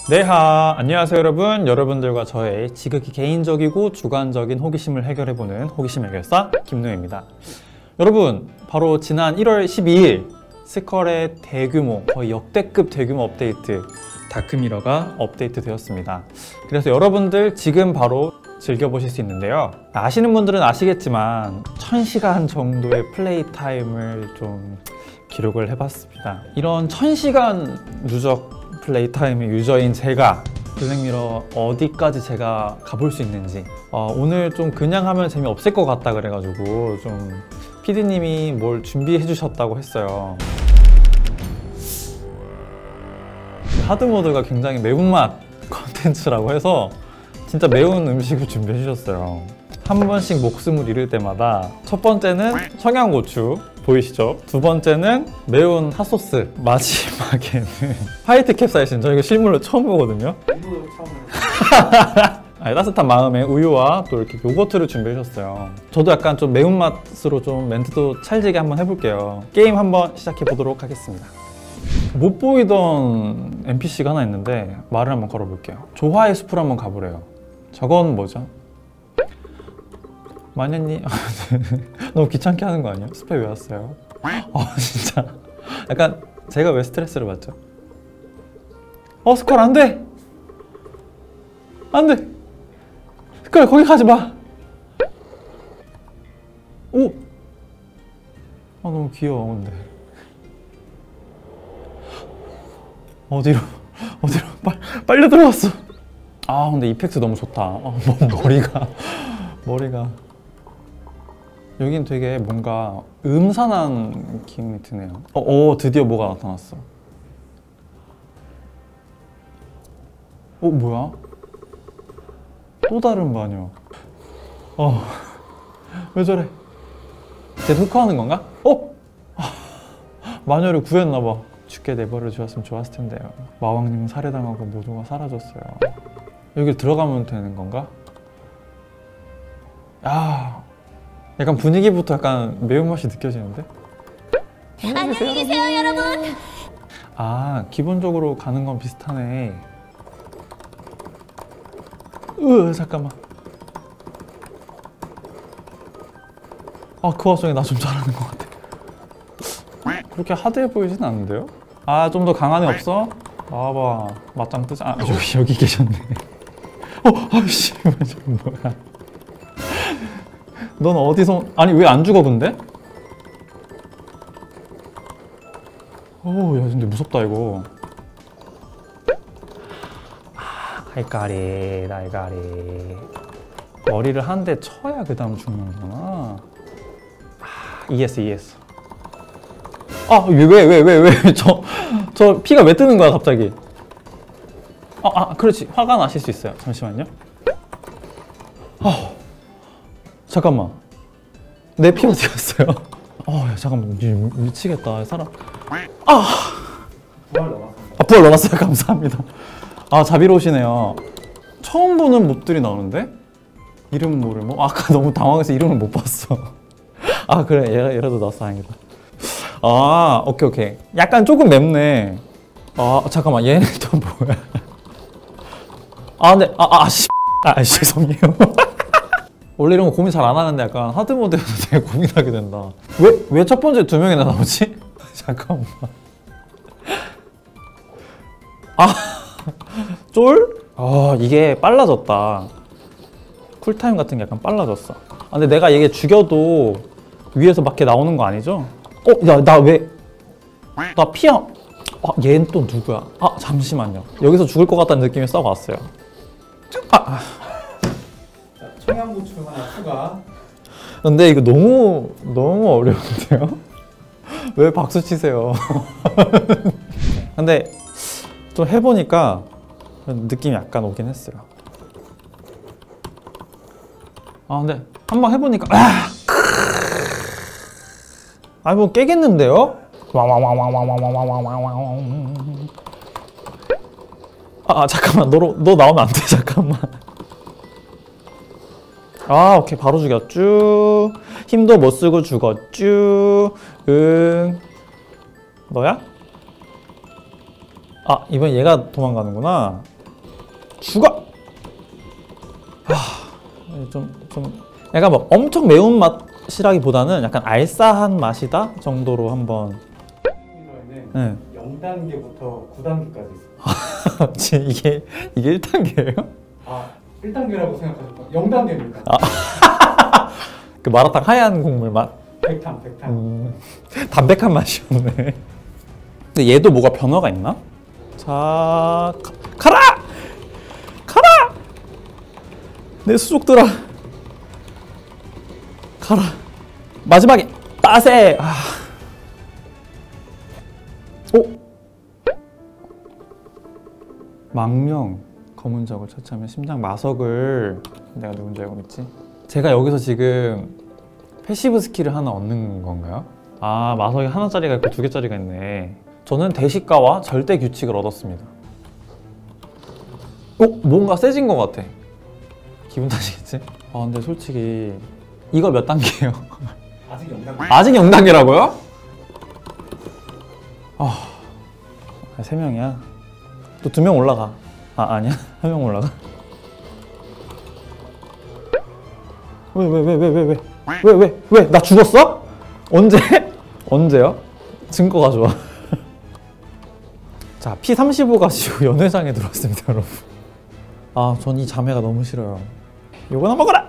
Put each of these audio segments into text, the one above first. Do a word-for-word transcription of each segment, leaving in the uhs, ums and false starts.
네하, 안녕하세요 여러분. 여러분들과 저의 지극히 개인적이고 주관적인 호기심을 해결해보는 호기심 해결사 김노혜입니다. 여러분, 바로 지난 일월 십이일 스컬의 대규모, 거의 역대급 대규모 업데이트 다크미러가 업데이트 되었습니다. 그래서 여러분들 지금 바로 즐겨보실 수 있는데요, 아시는 분들은 아시겠지만 천 시간 정도의 플레이 타임을 좀 기록을 해봤습니다. 이런 천 시간 누적 플레이 타임의 유저인 제가 블랙미러 어디까지 제가 가볼 수 있는지, 어, 오늘 좀 그냥 하면 재미없을 것 같다 그래가지고 좀 피디님이 뭘 준비해 주셨다고 했어요. 하드모드가 굉장히 매운맛 컨텐츠라고 해서 진짜 매운 음식을 준비해 주셨어요. 한 번씩 목숨을 잃을 때마다 첫 번째는 청양고추 보이시죠? 두 번째는 매운 핫소스, 마지막에는 화이트 캡사이신. 저 이거 실물로 처음 보거든요. 이거 처음 아니, 따뜻한 마음에 우유와 또 이렇게 요거트를 준비해 주셨어요. 저도 약간 좀 매운맛으로 좀 멘트도 찰지게 한번 해볼게요. 게임 한번 시작해 보도록 하겠습니다. 못 보이던 엔피씨가 하나 있는데 말을 한번 걸어볼게요. 조화의 숲으로 한번 가보래요. 저건 뭐죠? 마녀님 너무 귀찮게 하는 거 아니야? 숲에 왜 왔어요? 어 진짜 약간 제가 왜 스트레스를 받죠? 어 스컬 안돼! 안돼! 스컬 거기 가지 마! 오! 아 너무 귀여워. 근데 어디로 어디로 빨, 빨려 들어갔어. 아 근데 이펙트 너무 좋다. 어, 머리가 머리가 여긴 되게 뭔가 음산한 느낌이 드네요. 어, 어 드디어 뭐가 나타났어. 어 뭐야? 또 다른 마녀. 어 왜 저래? 쟤 흑화하는 건가? 어? 아, 마녀를 구했나봐. 죽게 내버려 주었으면 좋았을 텐데요. 마왕님은 살해당하고 모두가 사라졌어요. 여기 들어가면 되는 건가? 야, 약간 분위기부터 약간 매운맛이 느껴지는데? 안녕히 계세요, 여러분. 아, 기본적으로 가는 건 비슷하네. 으, 잠깐만. 아, 그 와중에 나 좀 잘하는 것 같아. 그렇게 하드해 보이진 않는데요? 아, 좀 더 강한 애 없어? 나와봐. 맞짱 뜨자. 아, 여기, 여기 계셨네. 어, 아이씨, 뭐야. 넌 어디서, 아니 왜 안 죽어 근데? 오, 야 근데 무섭다 이거. 아, 날가리 날가리. 머리를 한 대 쳐야 그 다음 죽는구나. 아, 이해했어 이해했어. 아, 왜 왜 왜 왜 왜 저 저 피가 왜 뜨는 거야 갑자기? 아, 아 그렇지, 화가 나실 수 있어요. 잠시만요. 아, 잠깐만, 내 피 어디 갔어요? 어, 야, 잠깐만, 미, 미치겠다 사람. 아, 부활 남았습니다. 아 부활 넣어놨어요. 감사합니다. 아, 자비로우시네요. 처음 보는 몹들이 나오는데? 이름 모를 뭐? 아까 너무 당황해서 이름을 못 봤어. 아 그래, 얘, 얘라도 나왔어. 다행이다. 아, 오케이 오케이. 약간 조금 맵네. 아 잠깐만, 얘는 또 뭐야? 아 근데 아 아씨 아, 씨 죄송해요. 원래 이런 거 고민 잘 안 하는데 약간 하드 모드에서 되게 고민하게 된다. 왜 왜 첫 번째 두 명이나 나오지? 잠깐만. 아 쫄? 아 이게 빨라졌다. 쿨타임 같은 게 약간 빨라졌어. 아 근데 내가 얘 죽여도 위에서 밖에 나오는 거 아니죠? 어? 야 나 왜? 나 피야. 아 얘는 또 누구야? 아 잠시만요. 여기서 죽을 것 같다는 느낌이 썩 왔어요. 아. 청양고추 하나 추가. 근데 이거 너무 너무 어려운데요? 왜 박수 치세요? 근데 좀 해보니까 느낌이 약간 오긴 했어요. 아 근데 한번 해보니까 아! 아 뭐 깨겠는데요? 아 잠깐만, 너, 너 나오면 안 돼. 잠깐만. 아 오케이, 바로 죽였쥬. 힘도 못 쓰고 죽었쥬. 응. 너야? 아 이번 얘가 도망가는구나. 죽어! 하... 좀, 좀 약간 뭐 엄청 매운 맛이라기보다는 약간 알싸한 맛이다 정도로 한번. 이거에는 네. 영 단계부터 구 단계까지 있어요. 지금 이게 이게 일 단계예요? 아, 일 단계라고 생각하시면 영 단계입니다. 그 마라탕 하얀 국물 맛? 백탕, 백탕. 음, 담백한 맛이었네. 근데 얘도 뭐가 변화가 있나? 자, 가, 가라! 가라! 내 수족들아. 가라. 마지막에 따세. 아. 오. 망령 검은 적을 처치하면 심장 마석을 내가 누군지 알고 있지? 제가 여기서 지금 패시브 스킬을 하나 얻는 건가요? 아, 마석이 하나짜리가 있고 두 개짜리가 있네. 저는 대시가와 절대 규칙을 얻었습니다. 어? 뭔가 세진 것 같아. 기분 탓이겠지? 아, 근데 솔직히 이거 몇 단계예요? 아직 영 단계. 아직 영 단계라고요? 아, 세 명이야. 또 두 명 올라가. 아, 아니야? 한 명 올라가? 왜, 왜, 왜, 왜, 왜, 왜? 왜, 왜, 왜? 나 죽었어? 언제? 언제요? 증거가 좋아. 자, 피 삼십오 가지고 연회장에 들어왔습니다, 여러분. 아, 전 이 자매가 너무 싫어요. 요거나 먹어라!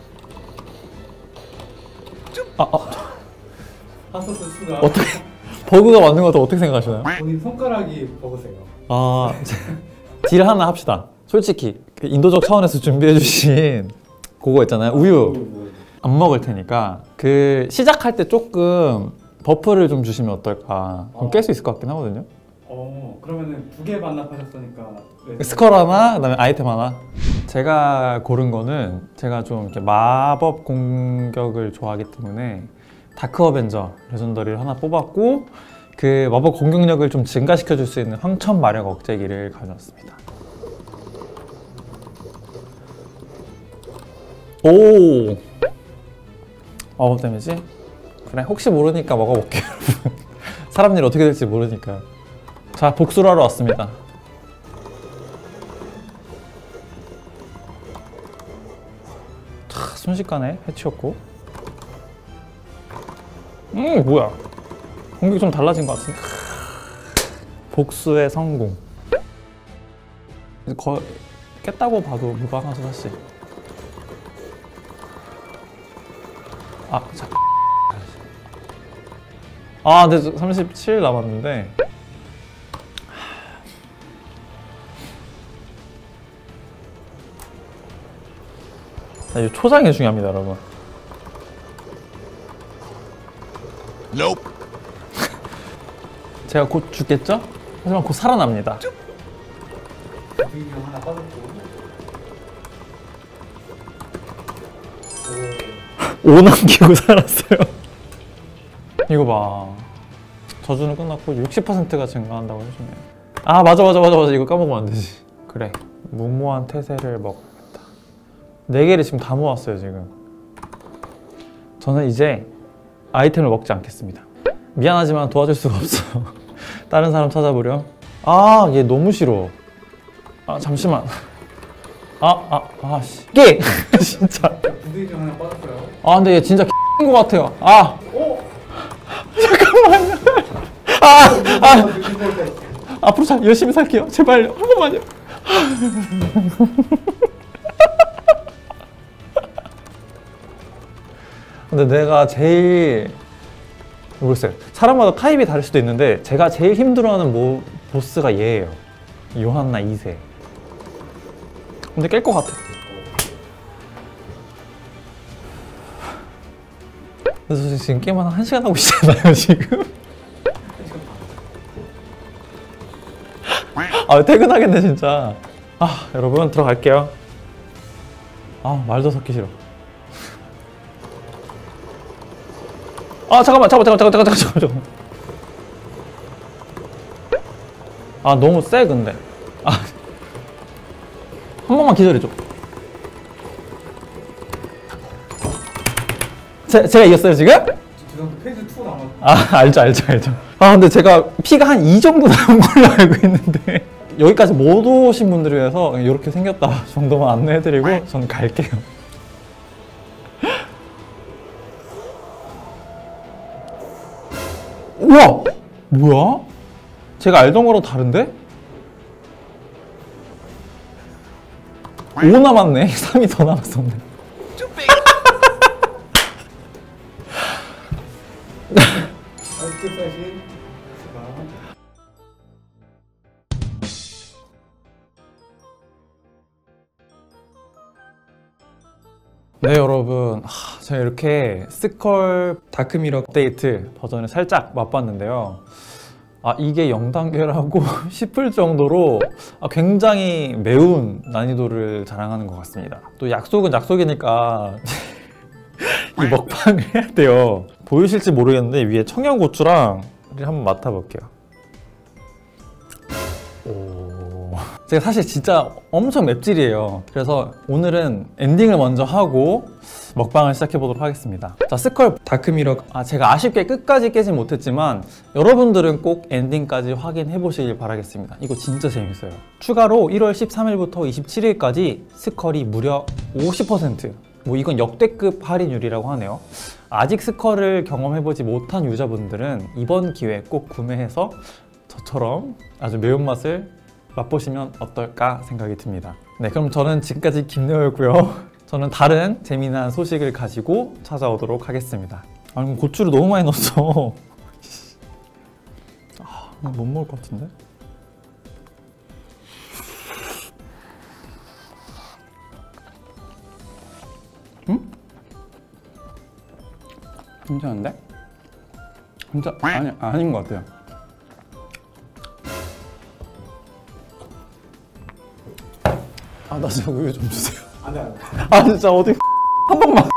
아, 아, 핫소스 추가. 어떻게, 버그가 맞는 것 같아. 어떻게 생각하시나요? 본인 손가락이 버그세요. 아, 딜 하나 합시다. 솔직히 그 인도적 차원에서 준비해주신 그거 있잖아요. 우유 안 먹을 테니까 그 시작할 때 조금 버프를 좀 주시면 어떨까. 그럼 깰 수 있을 것 같긴 하거든요. 어, 그러면은 두 개 반납하셨으니까. 네. 스컬 하나, 그다음에 아이템 하나. 제가 고른 거는 제가 좀 이렇게 마법 공격을 좋아하기 때문에 다크 어벤져 레전더리를 하나 뽑았고, 그 마법 공격력을 좀 증가시켜 줄 수 있는 황천 마력 억제기를 가져왔습니다. 오, 마법 데미지? 그래, 혹시 모르니까 먹어볼게요, 여러분. 사람 일 어떻게 될지 모르니까. 자, 복수를 하러 왔습니다. 차, 순식간에 해치웠고. 음, 뭐야. 공격이 좀 달라진 것 같은데. 복수의 성공. 거, 깼다고 봐도 무방하죠, 사실. 아, 자. 아, 근데 삼십칠 남았는데. 자, 이 초장이 중요합니다, 여러분. Nope. 제가 곧 죽겠죠? 하지만 곧 살아납니다. 부인형 하나 빠졌고. 오 남기고 살았어요. 이거 봐. 저주는 끝났고 육십 퍼센트가 증가한다고 해주네. 아, 맞아 맞아 맞아 맞아. 이거 까먹으면 안 되지. 그래, 무모한 태세를 먹어야겠다. 네 개를 지금 다 모았어요, 지금. 저는 이제 아이템을 먹지 않겠습니다. 미안하지만 도와줄 수가 없어요. 다른 사람 찾아보렴. 아, 얘 너무 싫어. 아, 잠시만. 아, 아, 아, 씨. 깨! 진짜. 부인형 하나 빠졌어요. 아, 근데 얘 진짜 X인 것 같아요. 아, 오! 잠깐만요. 아, 아, 이거 때. 앞으로 잘 열심히 살게요. 제발요. 한 번만요. 근데 내가 제일 모르겠어요. 사람마다 타입이 다를 수도 있는데 제가 제일 힘들어하는 모, 보스가 얘예요. 요한나 이 세. 근데 깰 것 같아. 그래서 지금 게임 한 한 시간 하고 있잖아요, 지금. 아, 퇴근하겠네, 진짜. 아, 여러분, 들어갈게요. 아, 말도 섞기 싫어. 아, 잠깐만, 잠깐만, 잠깐만, 잠깐만, 잠깐만, 잠깐만. 아, 너무 세, 근데. 아, 한 번만 기다려줘. 제, 제가 이겼어요, 지금? 지금 페이지 이 남았. 아, 알죠, 알죠, 알죠. 아, 근데 제가 피가 한 이 정도 남은 걸로 알고 있는데. 여기까지 못 오신 분들을 위해서 이렇게 생겼다 정도만 안내해드리고 저는 갈게요. 우와! 뭐야? 제가 알던 거랑 다른데? 오 남았네. 삼이 더 남았었네. 아이스크 사이즈 네 여러분, 하, 제가 이렇게 스컬 다크미러 업데이트 버전을 살짝 맛봤는데요. 아 이게 영 단계라고 싶을 정도로 아, 굉장히 매운 난이도를 자랑하는 것 같습니다. 또 약속은 약속이니까 이 먹방을 해야 돼요. 보이실지 모르겠는데 위에 청양고추랑 한번 맡아볼게요. 오... 제가 사실 진짜 엄청 맵찔이에요. 그래서 오늘은 엔딩을 먼저 하고 먹방을 시작해 보도록 하겠습니다. 자, 스컬 다크미러, 아, 제가 아쉽게 끝까지 깨진 못했지만 여러분들은 꼭 엔딩까지 확인해 보시길 바라겠습니다. 이거 진짜 재밌어요. 추가로 일월 십삼일부터 이십칠일까지 스컬이 무려 오십 퍼센트, 뭐 이건 역대급 할인율이라고 하네요. 아직 스컬을 경험해보지 못한 유저분들은 이번 기회에 꼭 구매해서 저처럼 아주 매운맛을 맛보시면 어떨까 생각이 듭니다. 네, 그럼 저는 지금까지 김래호였고요. 저는 다른 재미난 소식을 가지고 찾아오도록 하겠습니다. 아니 고추를 너무 많이 넣었어. 아, 못 먹을 것 같은데? 응? 괜찮은데? 진짜 아니 아닌 것 같아요. 아, 나 진짜 우유 좀 주세요. 안돼 안돼. 아 진짜 어디 한 번만.